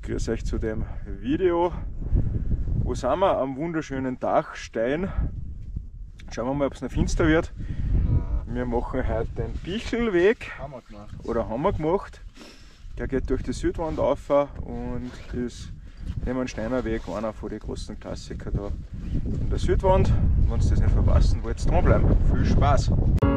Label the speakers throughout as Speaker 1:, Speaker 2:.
Speaker 1: grüß euch zu dem Video. Wo sind wir? Am wunderschönen Dachstein. Schauen wir mal, ob es noch finster wird. Wir machen heute den Pichelweg. Haben wir gemacht. Der geht durch die Südwand rauf und ist neben dem Steiner Weg einer von den großen Klassikern da in der Südwand. Wenn ihr das nicht verpassen wollt, dranbleiben. Viel Spaß!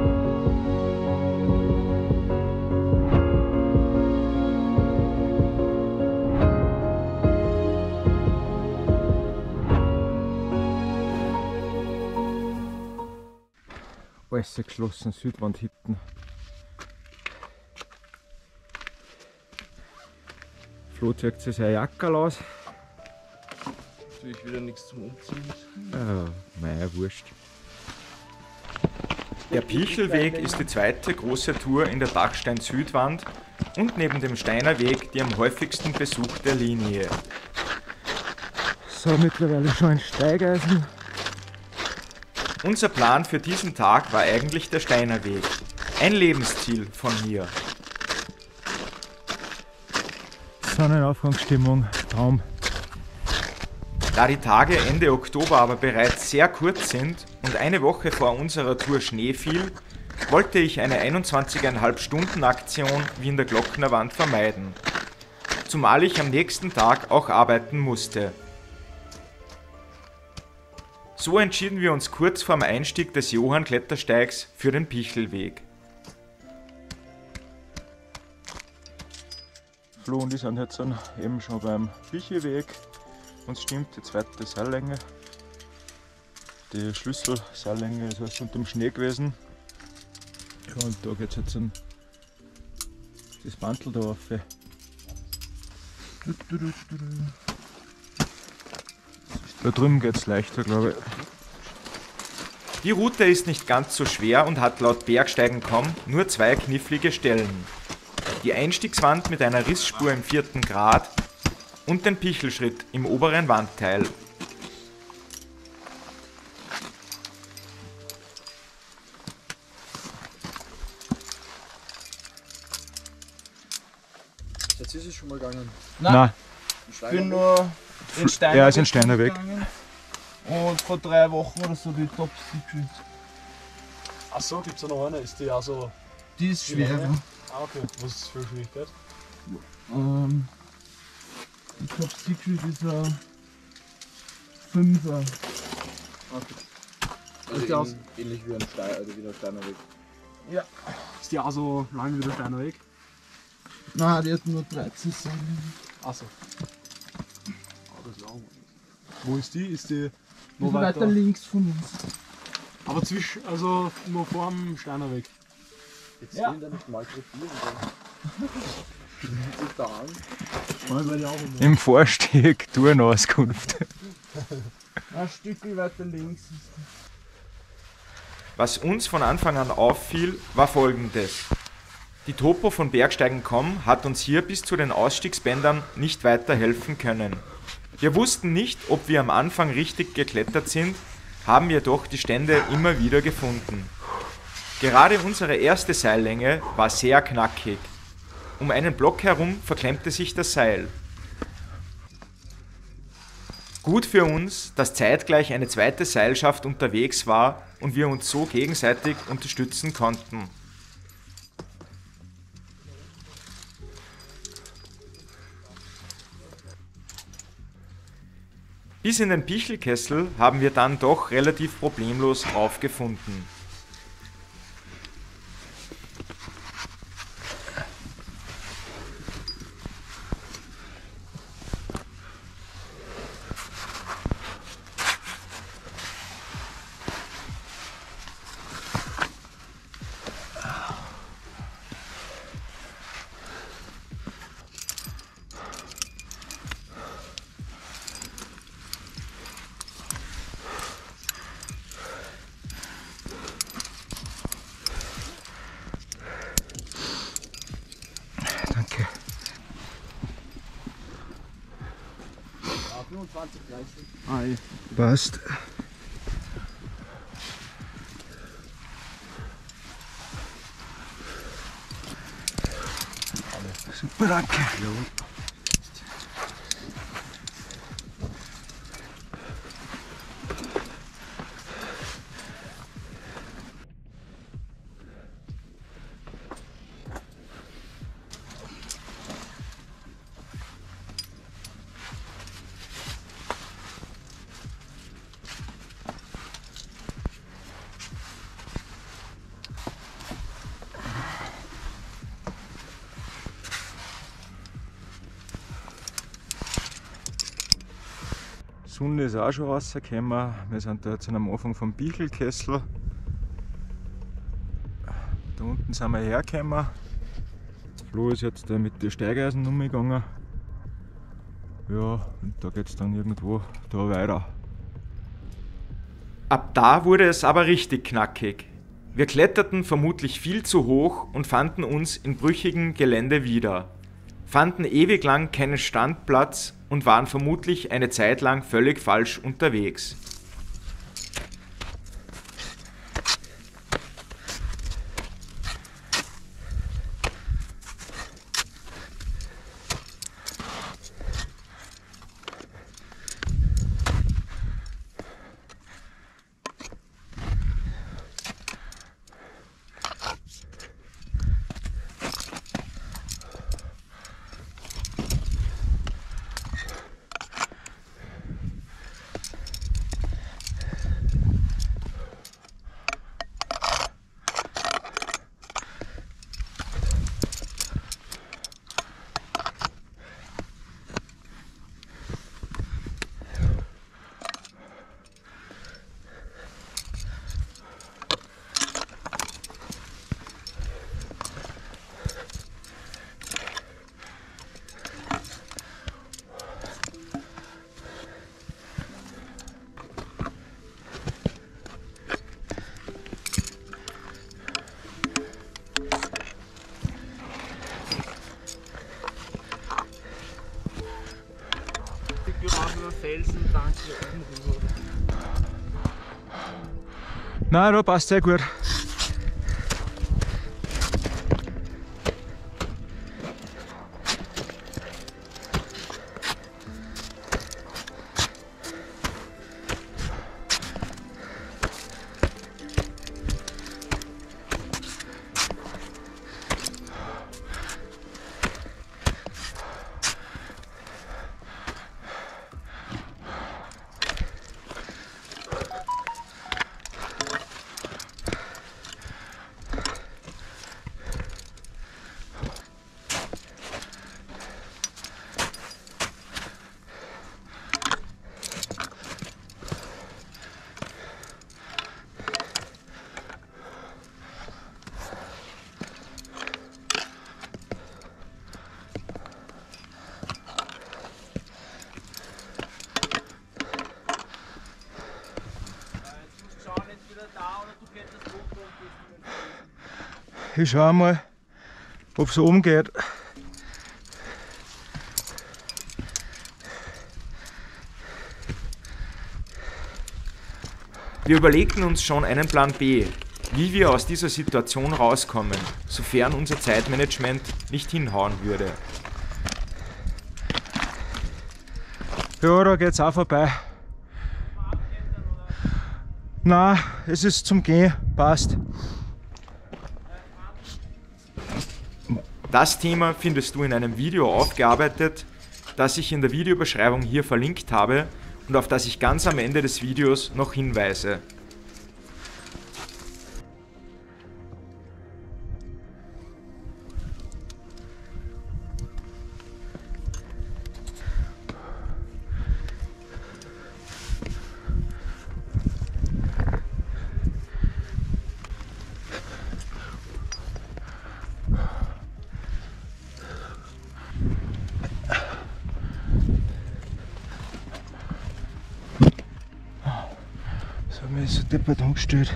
Speaker 1: Alles geschlossen, Südwand hinten. Flo zieht sich seine Jacke aus.
Speaker 2: Natürlich wieder nichts zum Umziehen.
Speaker 1: Mei, wurscht. Der Pichelweg ist die zweite große Tour in der Dachstein-Südwand und neben dem Steiner Weg die am häufigsten besuchte Linie. So, mittlerweile schon ein Steigeisen. Unser Plan für diesen Tag war eigentlich der Steiner Weg. Ein Lebensziel von mir. Sonnenaufgangsstimmung, Traum. Da die Tage Ende Oktober aber bereits sehr kurz sind und eine Woche vor unserer Tour Schnee fiel, wollte ich eine 21,5 Stunden Aktion wie in der Glocknerwand vermeiden. Zumal ich am nächsten Tag auch arbeiten musste. So entschieden wir uns kurz vorm Einstieg des Johann-Klettersteigs für den Pichelweg. Flo und ich sind jetzt eben schon beim Pichelweg. Uns stimmt die zweite Seillänge. Die Schlüsselseillänge ist also unter dem Schnee gewesen. Ja, und da geht es jetzt das Bandel da rauf. Da drüben geht es leichter, glaube ich. Die Route ist nicht ganz so schwer und hat laut Bergsteigen.com nur zwei knifflige Stellen. Die Einstiegswand mit einer Rissspur im 4. Grad und den Pichelschritt im oberen Wandteil.
Speaker 2: Jetzt ist es schon mal gegangen.
Speaker 1: Nein.
Speaker 2: Ich bin nur den Steiner
Speaker 1: Ja, ist ein Steiner Weg.
Speaker 2: und vor 3 Wochen oder so die Top Secret. Achso, gibt es noch eine? Ist die also. Die ist schwer.
Speaker 3: ne?
Speaker 2: Ah, okay. Was ist für Schwierigkeit?
Speaker 3: Die Top Secret ist ein 5er.
Speaker 2: Okay. Also ähnlich wie ein Steiner Weg.
Speaker 3: Ja.
Speaker 2: Ist die auch so lang wie der Steiner Weg?
Speaker 3: Nein, die hat nur 13 Säulen.
Speaker 2: Achso. Das ist auch. Wo ist die? Ist die
Speaker 3: Noch weiter links von uns.
Speaker 2: Aber also noch vor dem Steiner Weg. Jetzt
Speaker 3: Ja.
Speaker 2: da nicht mal sich da an.
Speaker 3: Mal bei dir auch immer.
Speaker 1: Im Vorstieg Tourenauskunft.
Speaker 3: Ein Stück weiter links.
Speaker 1: Was uns von Anfang an auffiel, war folgendes. Die Topo von Bergsteigen.com hat uns hier bis zu den Ausstiegsbändern nicht weiterhelfen können. Wir wussten nicht, ob wir am Anfang richtig geklettert sind, haben jedoch die Stände immer wieder gefunden. Gerade unsere erste Seillänge war sehr knackig. Um einen Block herum verklemmte sich das Seil. Gut für uns, dass zeitgleich eine zweite Seilschaft unterwegs war und wir uns so gegenseitig unterstützen konnten. Bis in den Pichelkessel haben wir dann doch relativ problemlos aufgefunden. Danke.
Speaker 2: 25, 30.
Speaker 3: Ei.
Speaker 1: Passt. Super, danke. Sonne ist auch schon rausgekommen. Wir sind da jetzt am Anfang vom Bichelkessel. Da unten sind wir hergekommen. Flo ist jetzt mit den Steigeisen umgegangen. Ja, und da geht es dann irgendwo da weiter.
Speaker 4: Ab da wurde es aber richtig knackig. Wir kletterten vermutlich viel zu hoch und fanden uns in brüchigem Gelände wieder. Fanden ewig lang keinen Standplatz und waren vermutlich eine Zeit lang völlig falsch unterwegs.
Speaker 3: Felsen, danke, oben rüber.
Speaker 1: Nein, da passt sehr gut. Ich schau mal, ob es oben geht.
Speaker 4: Wir überlegten uns schon einen Plan B, wie wir aus dieser Situation rauskommen, sofern unser Zeitmanagement nicht hinhauen würde.
Speaker 1: Ja, da geht's auch vorbei. Na, es ist zum Gehen, passt.
Speaker 4: Das Thema findest du in einem Video aufgearbeitet, das ich in der Videobeschreibung hier verlinkt habe und auf das ich ganz am Ende des Videos noch hinweise.
Speaker 1: So, mir ist so deppert angestellt.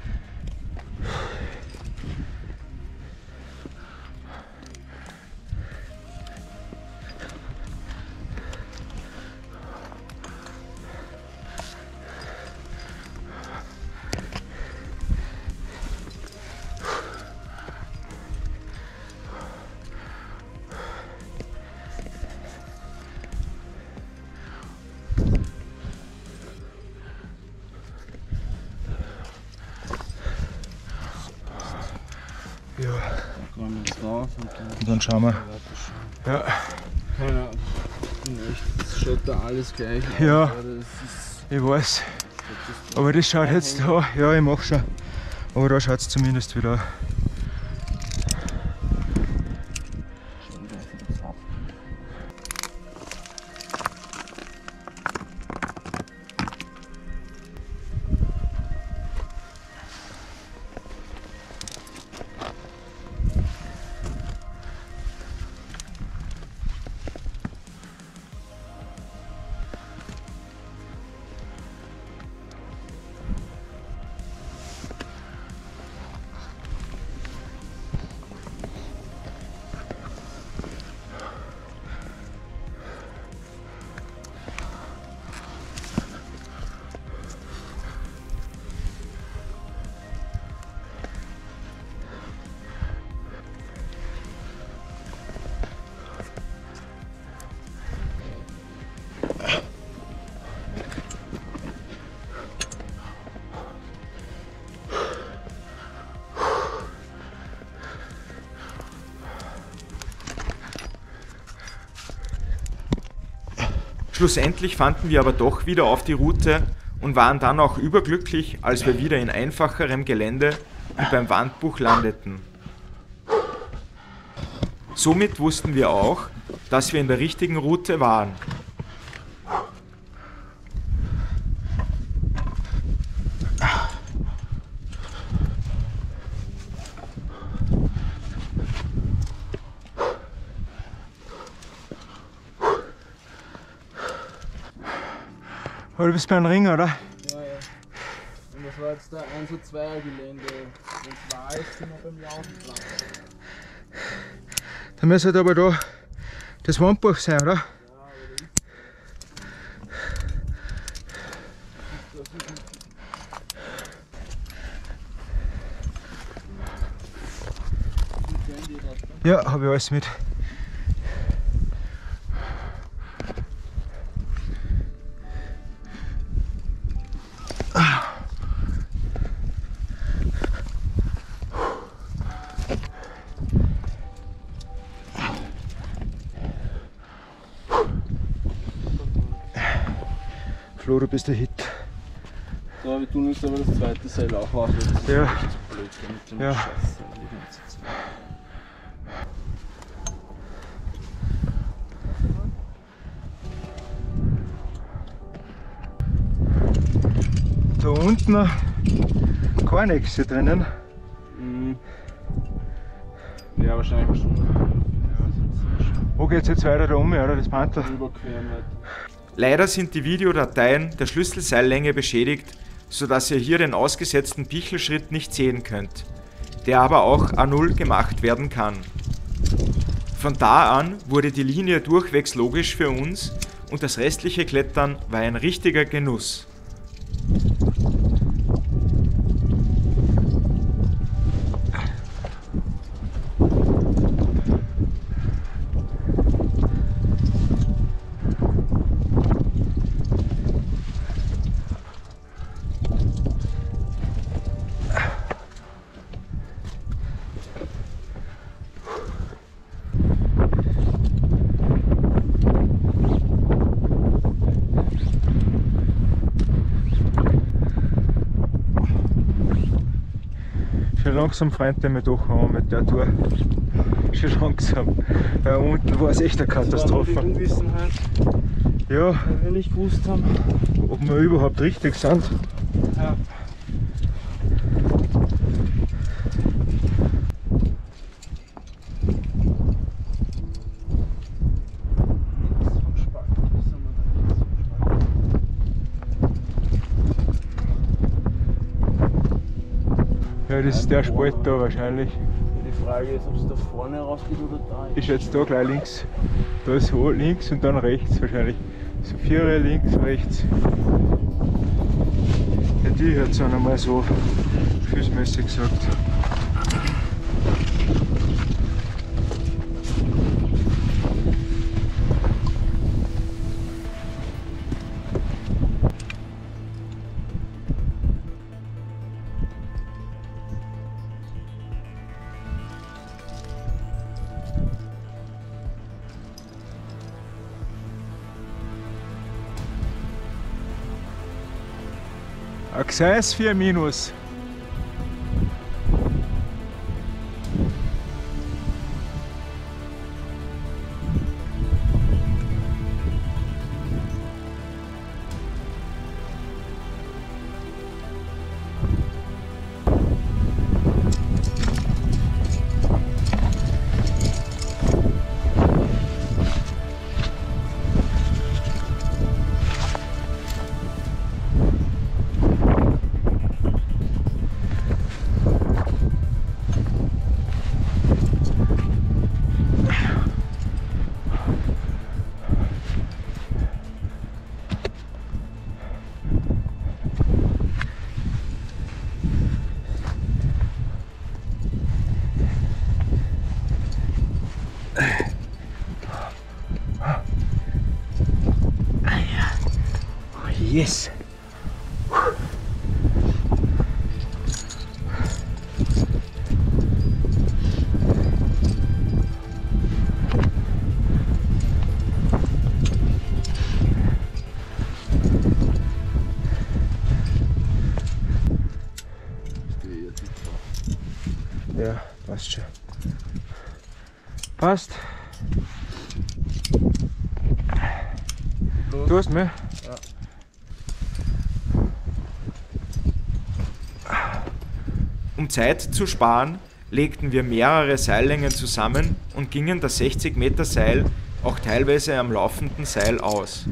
Speaker 1: Ja,
Speaker 3: Kommen wir jetzt drauf
Speaker 1: und dann schauen wir. Ja,
Speaker 3: Ja, es schaut da alles gleich aus.
Speaker 1: Ja.
Speaker 3: aber das ist,
Speaker 1: ich weiß. Aber das schaut jetzt da, ja, ich mach schon. Aber da schaut es zumindest wieder.
Speaker 4: Schlussendlich fanden wir aber doch wieder auf die Route und waren dann auch überglücklich, als wir wieder in einfacherem Gelände und beim Wandbuch landeten. Somit wussten wir auch, dass wir in der richtigen Route waren.
Speaker 1: Aber du bist beim Ring, oder?
Speaker 3: Ja, ja. Und das war jetzt der 1 und 2er Gelände. Wenn es war, ist sind wir beim Lautenplatz.
Speaker 1: Da müsste halt aber da das Wandbuch sein, oder? Ja, habe ich alles mit. Flo, du bist der Hit.
Speaker 3: So, wir tun uns aber das zweite Seil auch auf. Das ist
Speaker 1: Ja.
Speaker 3: echt zu blöd, mit dem
Speaker 1: Ja.
Speaker 3: Scheiß die ganze Zeit.
Speaker 1: Da unten gar nichts hier drinnen.
Speaker 3: Mhm. Ja, wahrscheinlich schon.
Speaker 1: Wo geht's jetzt weiter da um, oder? Das Panther?
Speaker 3: Überqueren halt.
Speaker 4: Leider sind die Videodateien der Schlüsselseillänge beschädigt, sodass ihr hier den ausgesetzten Pichelschritt nicht sehen könnt, der aber auch A0 gemacht werden kann. Von da an wurde die Linie durchwegs logisch für uns und das restliche Klettern war ein richtiger Genuss.
Speaker 1: Schon langsam freut er mich doch an mit der Tour. Schon langsam. Weil unten war es echt eine Katastrophe.
Speaker 3: Unwissenheit,
Speaker 1: Ja,
Speaker 3: weil wir nicht gewusst haben.
Speaker 1: ob wir überhaupt richtig sind.
Speaker 3: Ja.
Speaker 1: Ja, das ist der Spalt da wahrscheinlich.
Speaker 3: Die Frage ist, ob es da vorne rausgeht oder da.
Speaker 1: Ist jetzt da gleich links. Da ist so links und dann rechts wahrscheinlich. So Vierer links, rechts. Ja, die hat es auch einmal so füßmäßig gesagt. Access 4 minus. Yes! Passt schon. Passt. Du hast mich?
Speaker 2: Ja.
Speaker 4: Um Zeit zu sparen, legten wir mehrere Seillängen zusammen und gingen das 60 Meter Seil auch teilweise am laufenden Seil aus.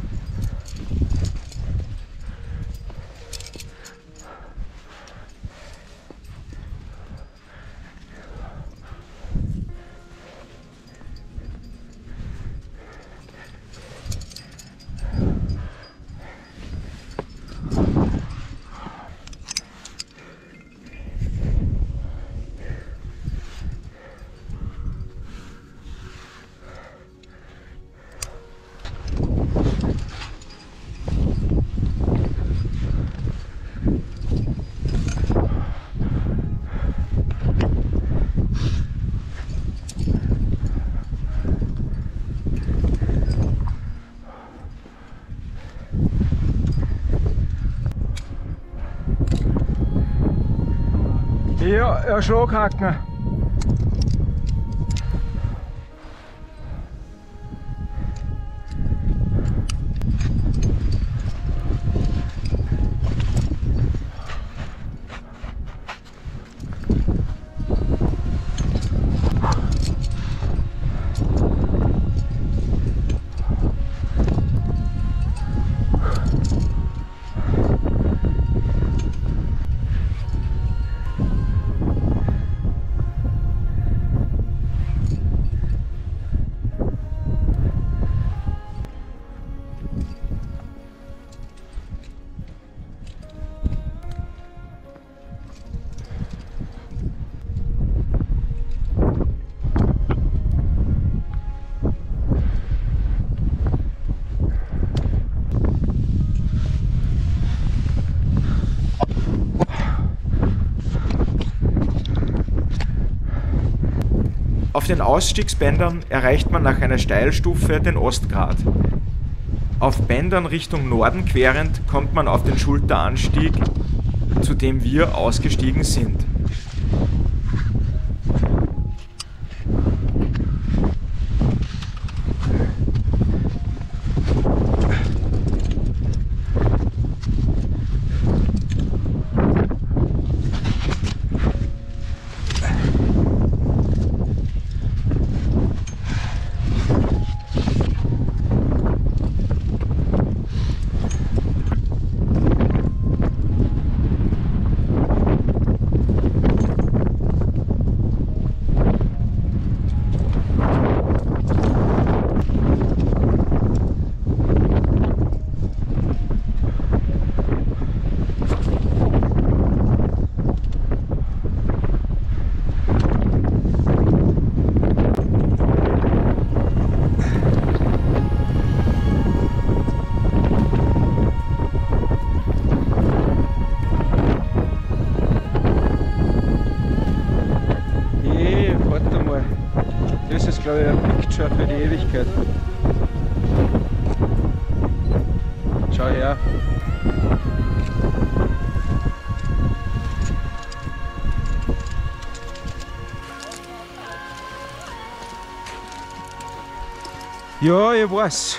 Speaker 1: Ja, Schlaghaken.
Speaker 4: Auf den Ausstiegsbändern erreicht man nach einer Steilstufe den Ostgrat. Auf Bändern Richtung Norden querend kommt man auf den Schulteranstieg, zu dem wir ausgestiegen sind.
Speaker 1: Das ist, glaube ich, ein Picture für die Ewigkeit. Schau her. Ja, ich weiß.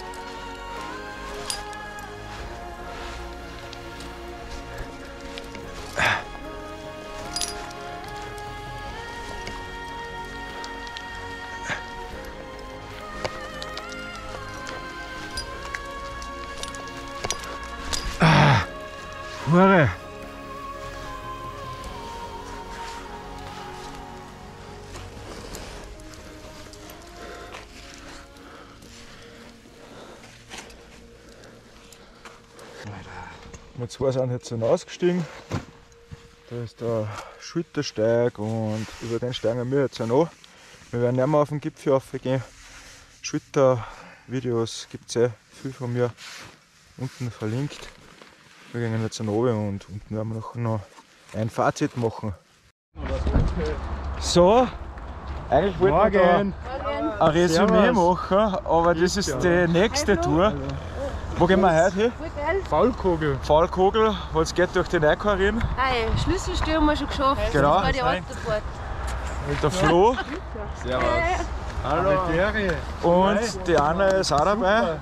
Speaker 1: Hure. Wir zwei sind jetzt dann ausgestiegen. Da ist der Schultersteig und über den steigen wir jetzt auch noch. Wir werden nicht mehr auf den Gipfel raufgehen. Schultervideos gibt es viel von mir unten verlinkt. Wir gehen jetzt runter und unten werden wir noch ein Fazit machen. So, eigentlich wollten wir da ein Resümee machen, aber das ist die nächste Tour. Wo gehen wir heute hin?
Speaker 2: Faulkogel.
Speaker 1: Faulkogel, was geht durch die Neukarin.
Speaker 5: Schlüsselstür haben wir schon geschafft.
Speaker 1: Genau.
Speaker 5: Das war die Autofahrt.
Speaker 1: mit der Flo
Speaker 2: Servus.
Speaker 1: und die Anna ist auch dabei.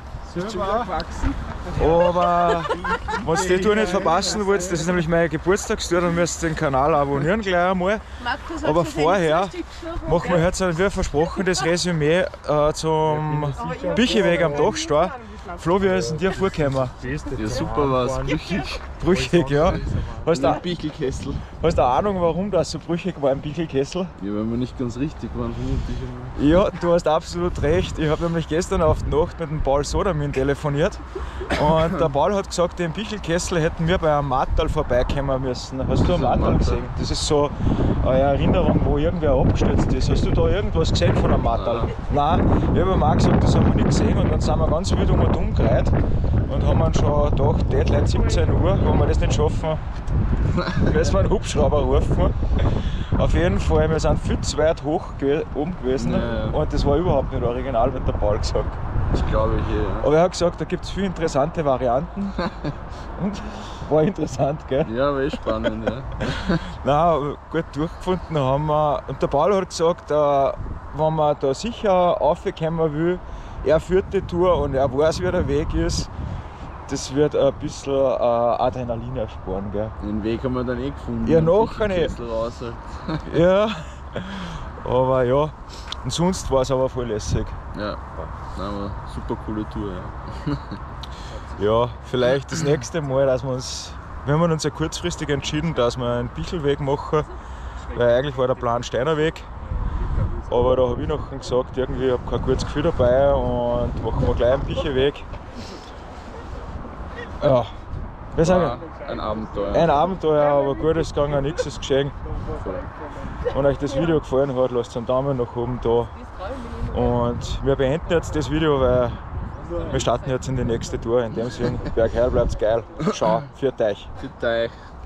Speaker 1: Aber wenn ihr die Tour nicht verpassen wollt, das ist nämlich meine Geburtstagstour, dann müsst ihr den Kanal abonnieren gleich einmal. Aber vorher machen wir jetzt, wie versprochen, das Resümee zum Bicheweg am Dachstein. Flo, wie ist denn dir vorgekommen?
Speaker 2: Ja, super war's. Brüchig.
Speaker 1: Brüchig, ja. Hast du
Speaker 2: Bichelkessel.
Speaker 1: eine Ahnung, warum das so brüchig war im Bichelkessel?
Speaker 2: Ja, weil wir nicht ganz richtig waren, vermutlich.
Speaker 1: Ja, du hast absolut recht. Ich habe nämlich gestern auf die Nacht mit dem Paul Sodermin telefoniert und der Paul hat gesagt, den Bichelkessel hätten wir bei einem Mattal vorbeikommen müssen. Hast du ein Mattal gesehen? Das ist so eine Erinnerung, wo irgendwer abgestürzt ist. Hast du da irgendwas gesehen von einem Mattal? Nein, ich habe ihm auch gesagt, das haben wir nicht gesehen und dann sind wir ganz wild um und umgereiht und haben uns schon gedacht, Deadline 17 Uhr, wenn wir das nicht schaffen, müssen wir einen Hubschrauber rufen. Auf jeden Fall, wir sind viel zu weit hoch oben gewesen und das war überhaupt nicht original, hat der Paul gesagt.
Speaker 2: Das glaube ich ja.
Speaker 1: Aber er hat gesagt, da gibt es viele interessante Varianten. Und war interessant, gell?
Speaker 2: Ja, war eh spannend, ja.
Speaker 1: Nein, gut durchgefunden haben wir. Und der Paul hat gesagt, wenn man da sicher raufkommen will, er führt die Tour und er weiß, wie der Weg ist. Das wird ein bisschen Adrenalin ersparen, gell?
Speaker 2: Den Weg haben wir dann eh gefunden.
Speaker 1: Ja, nachher nicht.
Speaker 2: Raus.
Speaker 1: Ja, aber ja. Und sonst war es aber voll lässig.
Speaker 2: Ja, nein, aber super coole Tour, ja.
Speaker 1: Ja, vielleicht das nächste Mal, dass wir haben uns ja kurzfristig entschieden, dass wir einen Bichelweg machen, weil eigentlich war der Plan Steinerweg. Aber da habe ich noch gesagt, irgendwie ich habe kein gutes Gefühl dabei und machen wir gleich einen Bichelweg. Ja, wir sagen
Speaker 2: ein Abenteuer.
Speaker 1: ein Abenteuer, aber gut, es ging ja nichts, ist geschehen. Wenn euch das Video gefallen hat, lasst einen Daumen nach oben da. Und wir beenden jetzt das Video, weil wir starten jetzt in die nächste Tour. In dem Sinne, Bergheil bleibt's geil. Ciao, für euch.
Speaker 2: Für euch.